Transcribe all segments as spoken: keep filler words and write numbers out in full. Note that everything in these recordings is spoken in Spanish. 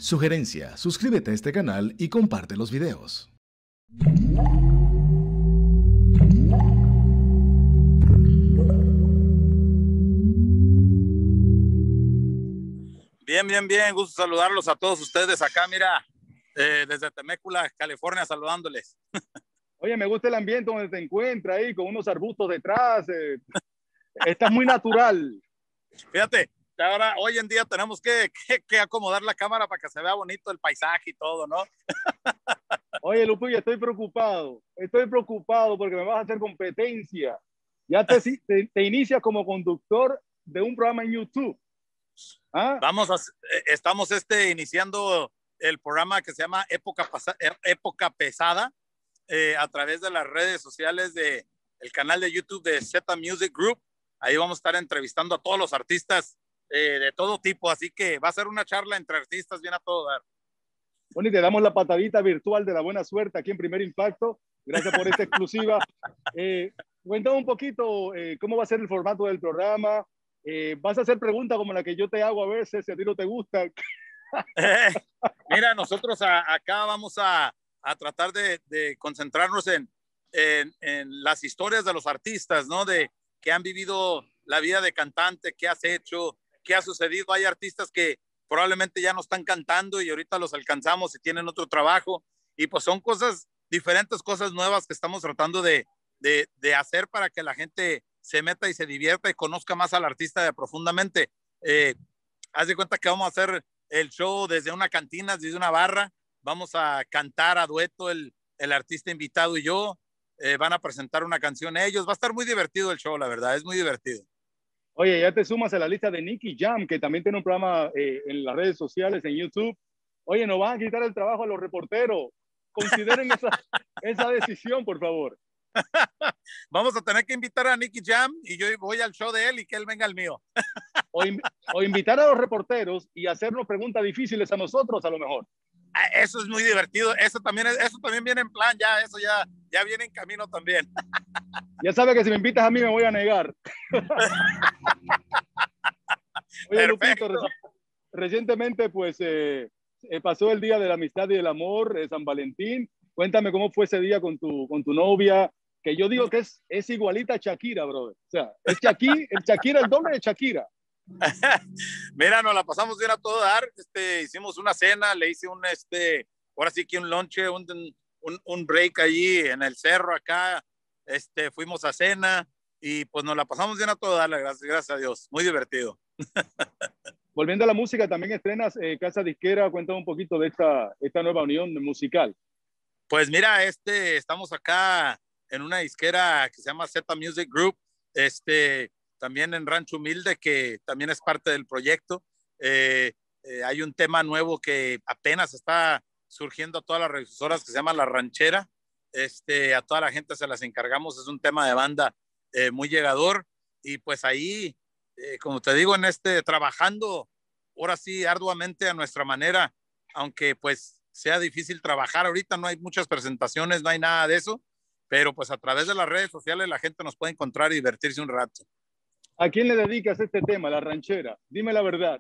Sugerencia, suscríbete a este canal y comparte los videos. Bien, bien, bien. Gusto saludarlos a todos ustedes acá, mira, eh, desde Temecula, California, saludándoles. Oye, me gusta el ambiente donde te encuentras ahí, con unos arbustos detrás. Eh, estás muy natural. Fíjate, ahora, hoy en día tenemos que, que, que acomodar la cámara para que se vea bonito el paisaje y todo, ¿no? Oye, Lupillo, estoy preocupado. Estoy preocupado porque me vas a hacer competencia. Ya te, te, te inicias como conductor de un programa en YouTube. ¿Ah? Vamos a, estamos este, iniciando el programa que se llama Época, Pasa, Época Pesada eh, a través de las redes sociales de el canal de YouTube de Z Music Group. Ahí vamos a estar entrevistando a todos los artistas eh, de todo tipo, así que va a ser una charla entre artistas bien a todo dar. Bueno, y te damos la patadita virtual de la buena suerte aquí en Primer Impacto. Gracias por esta exclusiva. Eh, cuéntame un poquito eh, cómo va a ser el formato del programa. Eh, vas a hacer preguntas como la que yo te hago a veces, si a ti no te gusta. Eh, mira, nosotros a, acá vamos a, a tratar de, de concentrarnos en, en, en las historias de los artistas, ¿no? De que han vivido la vida de cantante, qué has hecho, qué ha sucedido. Hay artistas que probablemente ya no están cantando y ahorita los alcanzamos y tienen otro trabajo. Y pues son cosas diferentes, cosas nuevas que estamos tratando de, de, de hacer para que la gente se meta y se divierta y conozca más al artista de profundamente. Eh, haz de cuenta que vamos a hacer el show desde una cantina, desde una barra. Vamos a cantar a dueto el, el artista invitado y yo. Eh, van a presentar una canción ellos. Va a estar muy divertido el show, la verdad, es muy divertido. Oye, ya te sumas a la lista de Nicky Jam, que también tiene un programa eh, en las redes sociales, en YouTube. Oye, nos van a quitar el trabajo a los reporteros. Consideren esa, esa decisión, por favor. Vamos a tener que invitar a Nicky Jam y yo voy al show de él y que él venga al mío. O, in, o invitar a los reporteros y hacernos preguntas difíciles a nosotros, a lo mejor. Eso es muy divertido. Eso también, es, eso también viene en plan, ya, eso ya, ya viene en camino también. Ya sabes que si me invitas a mí me voy a negar. Oye, Lupito, reci recientemente pues eh, eh, pasó el Día de la Amistad y del Amor, eh, San Valentín. Cuéntame cómo fue ese día con tu, con tu novia, que yo digo que es, es igualita a Shakira, brother. O sea, es Shakira, el Shakira, el doble de Shakira. Mira, nos la pasamos bien a todo dar. Este, hicimos una cena, le hice un, este, ahora sí que un lonche, un, un, un break allí en el cerro acá. Este, fuimos a cena y pues nos la pasamos bien a todo dar, gracias, gracias a Dios. Muy divertido. Volviendo a la música, también estrenas eh, Casa Disquera. Cuéntame un poquito de esta, esta nueva unión musical. Pues mira, este, estamos acá en una disquera que se llama Z Music Group. Este, también en Rancho Humilde, que también es parte del proyecto. Eh, eh, hay un tema nuevo que apenas está surgiendo a todas las revisoras que se llama La Ranchera. Este, a toda la gente se las encargamos, es un tema de banda eh, muy llegador y pues ahí, eh, como te digo, en este, trabajando ahora sí arduamente a nuestra manera, aunque pues sea difícil trabajar ahorita, no hay muchas presentaciones, no hay nada de eso, pero pues a través de las redes sociales la gente nos puede encontrar y divertirse un rato. ¿A quién le dedicas este tema, La Ranchera? Dime la verdad.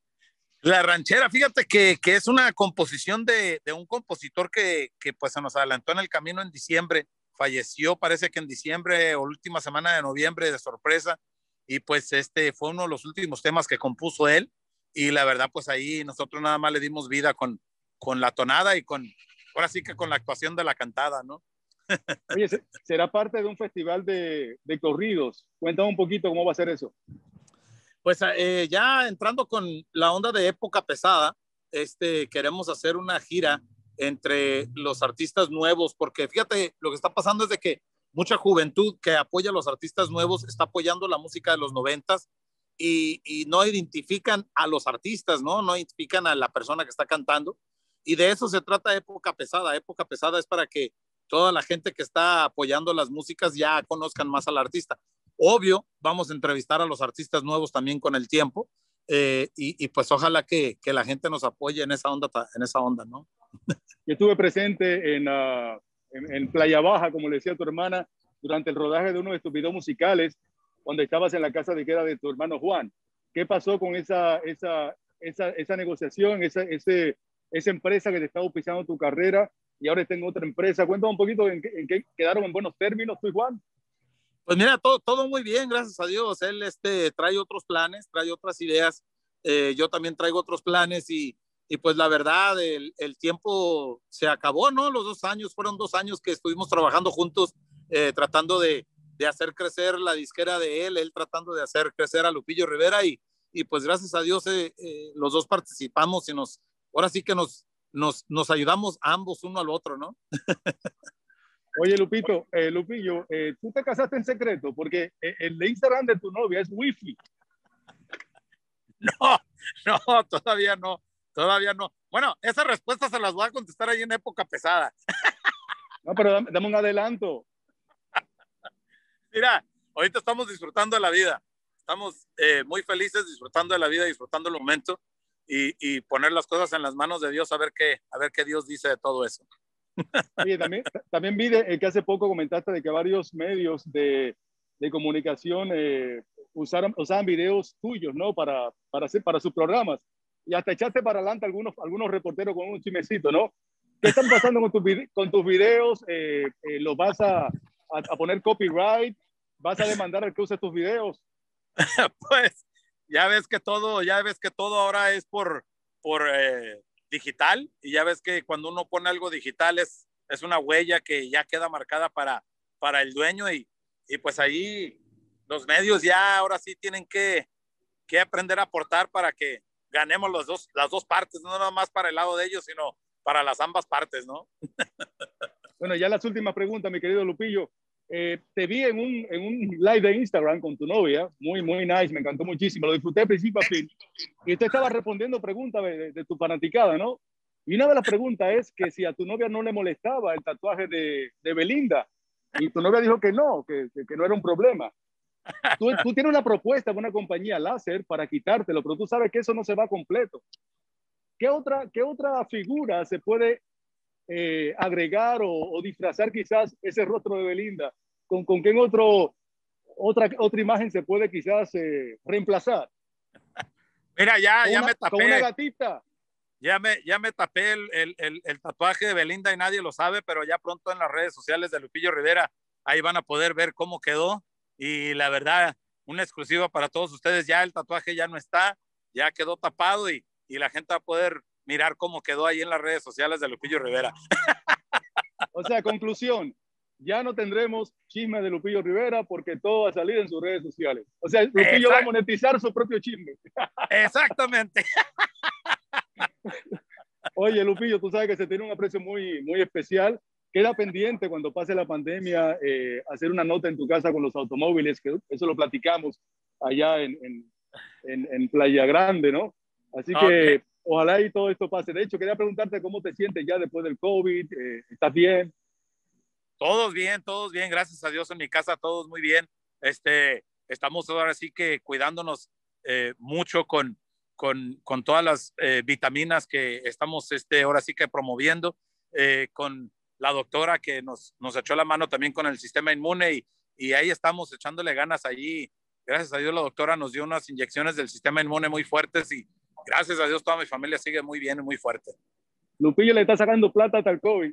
La Ranchera, fíjate que, que es una composición de, de un compositor que, que pues se nos adelantó en el camino en diciembre, falleció parece que en diciembre o última semana de noviembre de sorpresa y pues este fue uno de los últimos temas que compuso él y la verdad pues ahí nosotros nada más le dimos vida con, con la tonada y con, ahora sí que con la actuación de la cantada, ¿no? Oye, ¿será parte de un festival de, de corridos? Cuéntame un poquito cómo va a ser eso. Pues eh, ya entrando con la onda de Época Pesada, este, queremos hacer una gira entre los artistas nuevos, porque fíjate, lo que está pasando es de que mucha juventud que apoya a los artistas nuevos está apoyando la música de los noventas y, y no identifican a los artistas, ¿no? No identifican a la persona que está cantando. Y de eso se trata Época Pesada. Época Pesada es para que toda la gente que está apoyando las músicas ya conozcan más al artista. Obvio, vamos a entrevistar a los artistas nuevos también con el tiempo eh, y, y pues ojalá que, que la gente nos apoye en esa onda, en esa onda, ¿no? Yo estuve presente en, uh, en, en Playa Baja, como le decía tu hermana, durante el rodaje de uno de tus videos musicales, cuando estabas en la casa de que era de tu hermano Juan. ¿Qué pasó con esa, esa, esa, esa negociación, esa, ese, esa empresa que te está auspiciando tu carrera y ahora está en otra empresa. Cuéntame un poquito en qué, en qué quedaron en buenos términos tú y Juan. Pues mira, todo, todo muy bien, gracias a Dios. Él este, trae otros planes, trae otras ideas. Eh, yo también traigo otros planes y, y pues la verdad, el, el tiempo se acabó, ¿no? Los dos años, fueron dos años que estuvimos trabajando juntos, eh, tratando de, de hacer crecer la disquera de él, él tratando de hacer crecer a Lupillo Rivera y, y pues gracias a Dios eh, eh, los dos participamos y nos, ahora sí que nos, nos, nos ayudamos ambos uno al otro, ¿no? Oye, Lupito, eh, Lupillo, eh, tú te casaste en secreto porque eh, el Instagram de tu novia es wifi. No, no, todavía no, todavía no. Bueno, esas respuestas se las voy a contestar ahí en época pesada. No, pero dame, dame un adelanto. Mira, ahorita estamos disfrutando de la vida. Estamos eh, muy felices disfrutando de la vida, disfrutando el momento y, y poner las cosas en las manos de Dios a ver qué, a ver qué Dios dice de todo eso. Oye, también, también vi de, que hace poco comentaste de que varios medios de, de comunicación eh, usaron, usaban videos tuyos, ¿no? Para, para, hacer, para sus programas. Y hasta echaste para adelante algunos, algunos reporteros con un chimecito, ¿no? ¿Qué están pasando con, tu, con tus videos? Eh, eh, ¿Los vas a, a, a poner copyright? ¿Vas a demandar al que use tus videos? Pues ya ves que todo, ya ves que todo ahora es por, por eh, digital y ya ves que cuando uno pone algo digital es, es una huella que ya queda marcada para, para el dueño y, y pues ahí los medios ya ahora sí tienen que, que aprender a aportar para que ganemos los dos, las dos partes, no nada más para el lado de ellos, sino para las ambas partes, ¿no? Bueno, ya las últimas preguntas, mi querido Lupillo. Eh, te vi en un, en un live de Instagram con tu novia, muy, muy nice, me encantó muchísimo, lo disfruté de principio a fin. Y usted estaba respondiendo preguntas de, de, de tu fanaticada, ¿no? Y una de las preguntas es que si a tu novia no le molestaba el tatuaje de, de Belinda. Y tu novia dijo que no, que, que, que no era un problema. Tú, tú tienes una propuesta de una compañía láser para quitártelo, pero tú sabes que eso no se va completo. ¿Qué otra, qué otra figura se puede eh, agregar o, o disfrazar quizás ese rostro de Belinda? ¿Con, con qué otro, otra, otra imagen se puede quizás eh, reemplazar? Mira, ya, ¿Con ya una, me tapé. ¿Con una gatita? Ya me, ya me tapé el, el, el, el tatuaje de Belinda y nadie lo sabe, pero ya pronto en las redes sociales de Lupillo Rivera, ahí van a poder ver cómo quedó. Y la verdad, una exclusiva para todos ustedes, ya el tatuaje ya no está, ya quedó tapado y, y la gente va a poder mirar cómo quedó ahí en las redes sociales de Lupillo Rivera. O sea, conclusión, ya no tendremos chisme de Lupillo Rivera porque todo va a salir en sus redes sociales. O sea, Lupillo Exact- va a monetizar su propio chisme. Exactamente. Oye, Lupillo, tú sabes que se tiene un aprecio muy, muy especial. Queda pendiente cuando pase la pandemia eh, hacer una nota en tu casa con los automóviles, que eso lo platicamos allá en, en, en, en Playa Grande, ¿no? Así que okay. Ojalá y todo esto pase. De hecho, quería preguntarte cómo te sientes ya después del COVID. Eh, ¿Estás bien? Todos bien, todos bien. Gracias a Dios en mi casa, todos muy bien. Este, estamos ahora sí que cuidándonos eh, mucho con, con, con todas las eh, vitaminas que estamos este, ahora sí que promoviendo, eh, con la doctora que nos, nos echó la mano también con el sistema inmune y, y ahí estamos echándole ganas allí. Gracias a Dios la doctora nos dio unas inyecciones del sistema inmune muy fuertes y gracias a Dios toda mi familia sigue muy bien y muy fuerte. Lupillo le está sacando plata hasta el COVID.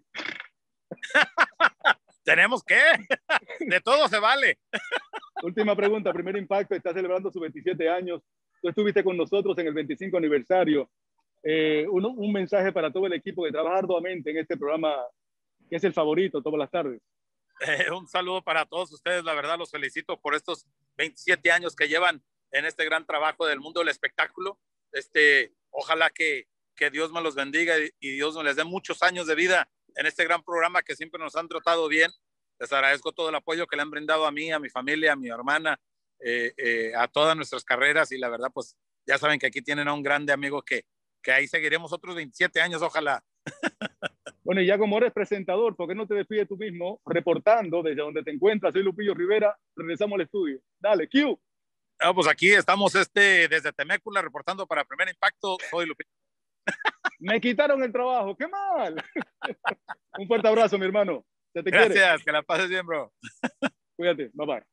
¿Tenemos qué? De todo se vale. Última pregunta, Primer Impacto está celebrando sus veintisiete años. Tú estuviste con nosotros en el veinticinco aniversario. Eh, un, un mensaje para todo el equipo que trabaja arduamente en este programa, que es el favorito todas las tardes. Eh, un saludo para todos ustedes. La verdad los felicito por estos veintisiete años que llevan en este gran trabajo del mundo del espectáculo. Este, ojalá que, que Dios me los bendiga y, y Dios me les dé muchos años de vida en este gran programa que siempre nos han tratado bien. Les agradezco todo el apoyo que le han brindado a mí, a mi familia, a mi hermana, eh, eh, a todas nuestras carreras y la verdad pues ya saben que aquí tienen a un grande amigo que, que ahí seguiremos otros veintisiete años, ojalá. Bueno, y ya como eres presentador, ¿por qué no te despides tú mismo reportando desde donde te encuentras? Soy Lupillo Rivera, regresamos al estudio. Dale, Q. Ah, pues aquí estamos este, desde Temécula reportando para Primer Impacto. Soy Lupillo. Me quitaron el trabajo, qué mal. Un fuerte abrazo, mi hermano. Se te Gracias, quiere. que la pases bien, bro. Cuídate, bye bye.